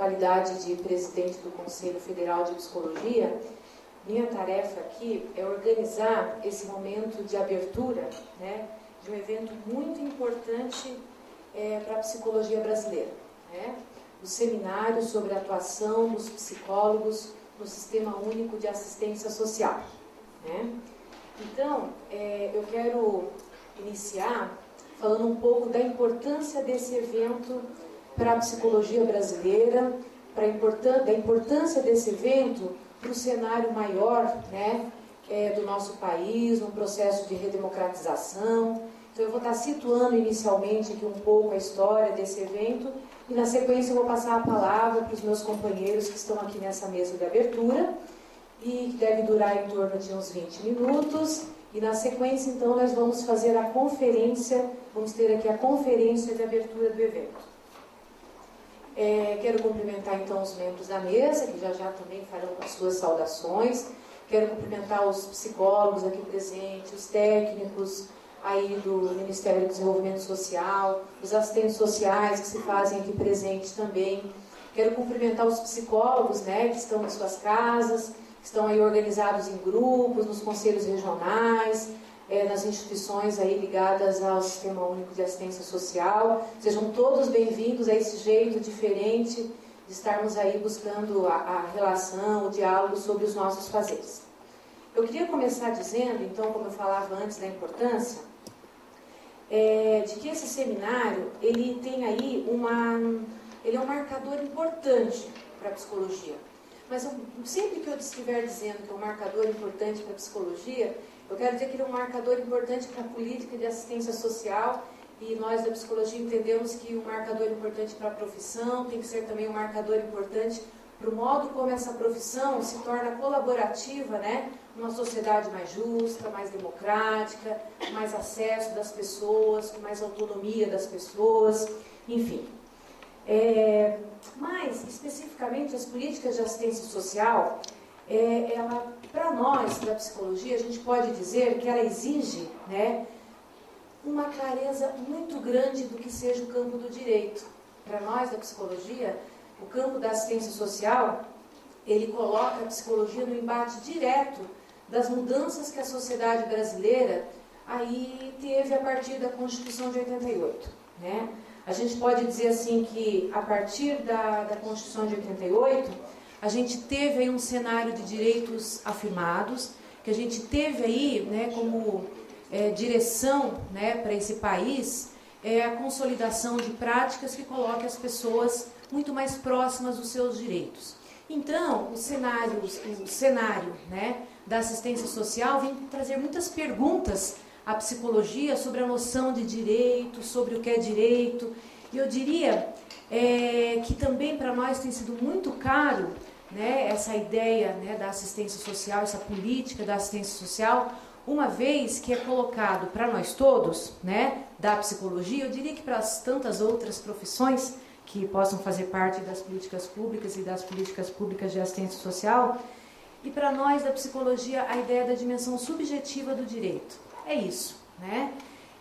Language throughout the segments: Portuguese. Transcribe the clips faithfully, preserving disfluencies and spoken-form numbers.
qualidade de presidente do Conselho Federal de Psicologia, minha tarefa aqui é organizar esse momento de abertura, né, de um evento muito importante é, para a psicologia brasileira, né, o seminário sobre a atuação dos psicólogos no Sistema Único de Assistência Social. Né? Então, é, eu quero iniciar falando um pouco da importância desse evento para a psicologia brasileira, para a importância, da importância desse evento para o cenário maior, né, é, do nosso país, um processo de redemocratização. Então eu vou estar situando inicialmente aqui um pouco a história desse evento e na sequência eu vou passar a palavra para os meus companheiros que estão aqui nessa mesa de abertura e que deve durar em torno de uns vinte minutos. E na sequência então nós vamos fazer a conferência, vamos ter aqui a conferência de abertura do evento. É, quero cumprimentar então os membros da mesa, que já já também farão as suas saudações. Quero cumprimentar os psicólogos aqui presentes, os técnicos aí do Ministério do Desenvolvimento Social, os assistentes sociais que se fazem aqui presentes também. Quero cumprimentar os psicólogos, né, que estão em suas casas, que estão aí organizados em grupos, nos conselhos regionais, É, nas instituições aí ligadas ao Sistema Único de Assistência Social. Sejam todos bem-vindos a esse jeito diferente de estarmos aí buscando a, a relação, o diálogo sobre os nossos fazeres. Eu queria começar dizendo, então, como eu falava antes da importância, é, de que esse seminário, ele tem aí uma... ele é um marcador importante para a psicologia. Mas eu, sempre que eu estiver dizendo que é um marcador importante para a psicologia, eu quero dizer que ele é um marcador importante para a política de assistência social e nós da psicologia entendemos que um marcador importante para a profissão tem que ser também um marcador importante para o modo como essa profissão se torna colaborativa, né, numa sociedade mais justa, mais democrática, com mais acesso das pessoas, com mais autonomia das pessoas, enfim. É, mas, especificamente, as políticas de assistência social, é, ela, para nós, da psicologia, a gente pode dizer que ela exige, né, uma clareza muito grande do que seja o campo do direito. Para nós, da psicologia, o campo da assistência social, ele coloca a psicologia no embate direto das mudanças que a sociedade brasileira aí teve a partir da Constituição de oitenta e oito, né? A gente pode dizer assim que a partir da, da Constituição de oitenta e oito, a gente teve aí um cenário de direitos afirmados, que a gente teve aí, né, como é, direção, né, para esse país, é a consolidação de práticas que colocam as pessoas muito mais próximas dos seus direitos. Então, o cenário, o cenário, né, da assistência social vem trazer muitas perguntas à psicologia sobre a noção de direito, sobre o que é direito. E eu diria é, que também para nós tem sido muito caro, né, essa ideia, né, da assistência social, essa política da assistência social, uma vez que é colocado para nós todos, né, da psicologia, eu diria que para as tantas outras profissões que possam fazer parte das políticas públicas e das políticas públicas de assistência social, e para nós da psicologia a ideia da dimensão subjetiva do direito. É isso, né?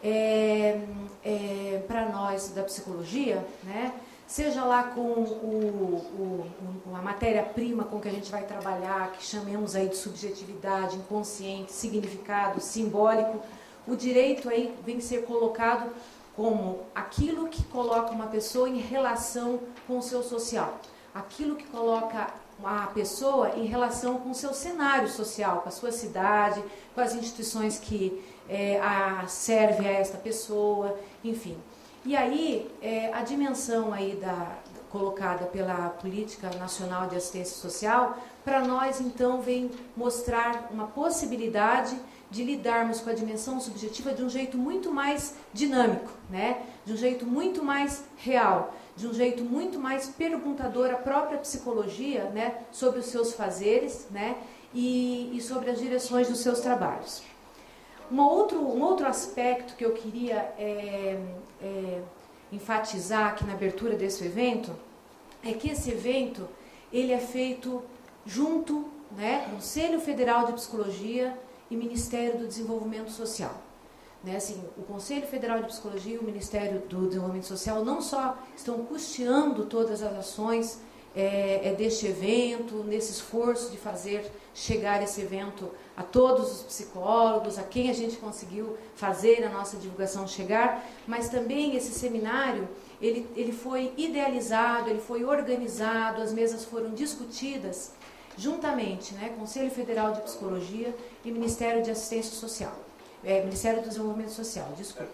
É, é, para nós da psicologia, né, seja lá com o, o, a matéria-prima com que a gente vai trabalhar, que chamemos aí de subjetividade, inconsciente, significado, simbólico, o direito aí vem ser colocado como aquilo que coloca uma pessoa em relação com o seu social, aquilo que coloca a pessoa em relação com o seu cenário social, com a sua cidade, com as instituições que é, a, servem a esta pessoa, enfim. E aí, é, a dimensão aí da, colocada pela Política Nacional de Assistência Social, para nós, então, vem mostrar uma possibilidade de lidarmos com a dimensão subjetiva de um jeito muito mais dinâmico, né? De um jeito muito mais real, de um jeito muito mais perguntador à própria psicologia, né, sobre os seus fazeres, né, e, e sobre as direções dos seus trabalhos. Um outro, um outro aspecto que eu queria é, é, enfatizar aqui na abertura desse evento é que esse evento ele é feito junto, né, Conselho Federal de Psicologia e Ministério do Desenvolvimento Social. Né, assim, o Conselho Federal de Psicologia e o Ministério do Desenvolvimento Social não só estão custeando todas as ações é, é deste evento, nesse esforço de fazer chegar esse evento a todos os psicólogos, a quem a gente conseguiu fazer a nossa divulgação chegar, mas também esse seminário, ele, ele foi idealizado, ele foi organizado, as mesas foram discutidas juntamente, né, Conselho Federal de Psicologia e Ministério de Assistência Social, é, Ministério do Desenvolvimento Social, desculpa.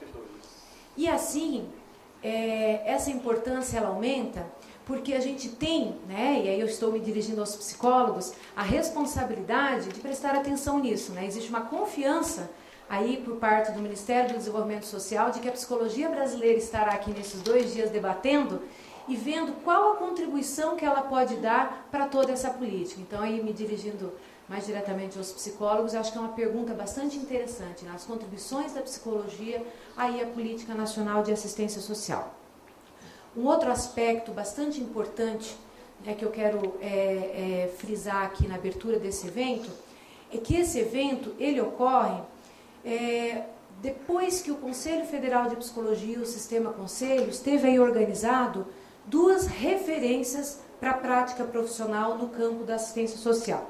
E assim, é, essa importância ela aumenta porque a gente tem, né, e aí eu estou me dirigindo aos psicólogos, a responsabilidade de prestar atenção nisso, né? Existe uma confiança aí por parte do Ministério do Desenvolvimento Social de que a psicologia brasileira estará aqui nesses dois dias debatendo e vendo qual a contribuição que ela pode dar para toda essa política. Então, aí me dirigindo mais diretamente aos psicólogos, eu acho que é uma pergunta bastante interessante, né? As contribuições da psicologia aí à política nacional de assistência social. Um outro aspecto bastante importante, né, que eu quero é, é, frisar aqui na abertura desse evento, é que esse evento ele ocorre é, depois que o Conselho Federal de Psicologia, o Sistema Conselhos, teve aí organizado duas referências para a prática profissional no campo da assistência social.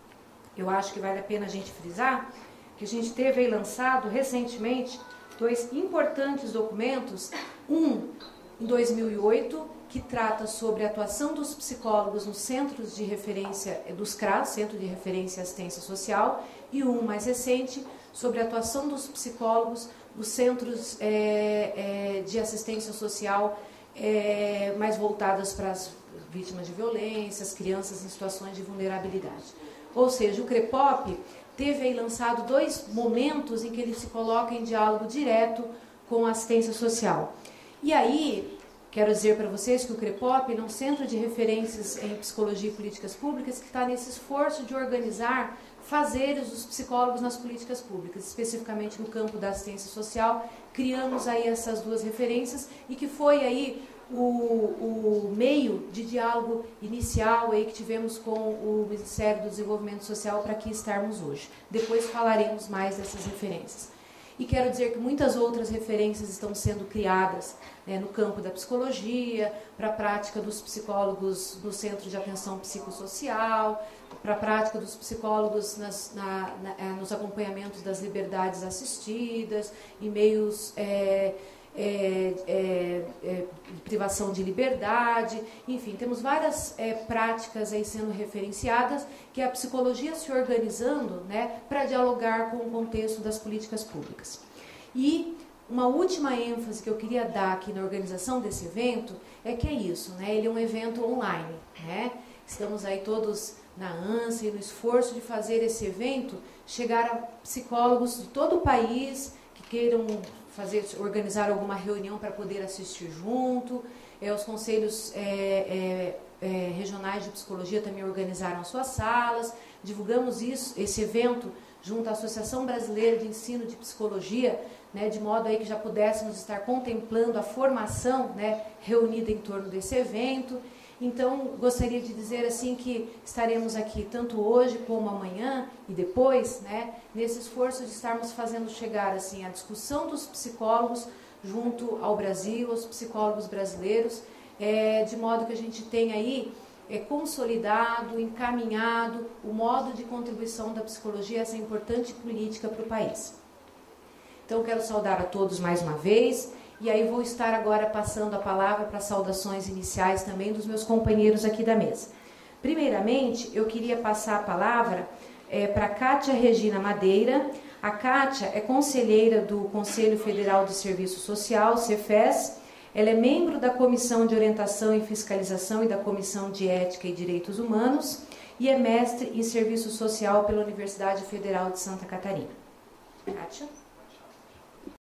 Eu acho que vale a pena a gente frisar que a gente teve aí lançado recentemente dois importantes documentos, um em dois mil e oito, que trata sobre a atuação dos psicólogos nos centros de referência dos C R A S, Centro de Referência e Assistência Social, e um mais recente sobre a atuação dos psicólogos nos centros é, é, de assistência social é, mais voltadas para as vítimas de violência, as crianças em situações de vulnerabilidade. Ou seja, o CREPOP teve aí lançado dois momentos em que ele se coloca em diálogo direto com a assistência social. E aí, quero dizer para vocês que o CREPOP é um centro de referências em psicologia e políticas públicas que está nesse esforço de organizar fazeres dos psicólogos nas políticas públicas, especificamente no campo da assistência social. Criamos aí essas duas referências e que foi aí o, o meio de diálogo inicial aí que tivemos com o Ministério do Desenvolvimento Social para aqui estarmos hoje. Depois falaremos mais dessas referências. E quero dizer que muitas outras referências estão sendo criadas, né, no campo da psicologia, para a prática dos psicólogos no Centro de Atenção Psicossocial, para a prática dos psicólogos nas, na, na, nos acompanhamentos das liberdades assistidas, em meios é, é, é, é, de privação de liberdade, enfim, temos várias é, práticas aí sendo referenciadas, que é a psicologia se organizando, né, para dialogar com o contexto das políticas públicas. E uma última ênfase que eu queria dar aqui na organização desse evento é que é isso, né, ele é um evento online, né, estamos aí todos na ânsia e no esforço de fazer esse evento chegar a psicólogos de todo o país que queiram fazer, organizar alguma reunião para poder assistir junto. É, os conselhos é, é, é, regionais de psicologia também organizaram suas salas. Divulgamos isso, esse evento junto à Associação Brasileira de Ensino de Psicologia, né, de modo aí que já pudéssemos estar contemplando a formação, né, reunida em torno desse evento. Então, gostaria de dizer assim que estaremos aqui tanto hoje como amanhã e depois, né, nesse esforço de estarmos fazendo chegar assim a discussão dos psicólogos junto ao Brasil, aos psicólogos brasileiros, é, de modo que a gente tenha aí é, consolidado, encaminhado o modo de contribuição da psicologia a essa importante política para o país. Então, quero saudar a todos mais uma vez. E aí vou estar agora passando a palavra para saudações iniciais também dos meus companheiros aqui da mesa. Primeiramente, eu queria passar a palavra é, para Kátia Regina Madeira. A Kátia é conselheira do Conselho Federal de Serviço Social, Cefes. Ela é membro da Comissão de Orientação e Fiscalização e da Comissão de Ética e Direitos Humanos e é mestre em Serviço Social pela Universidade Federal de Santa Catarina. Kátia.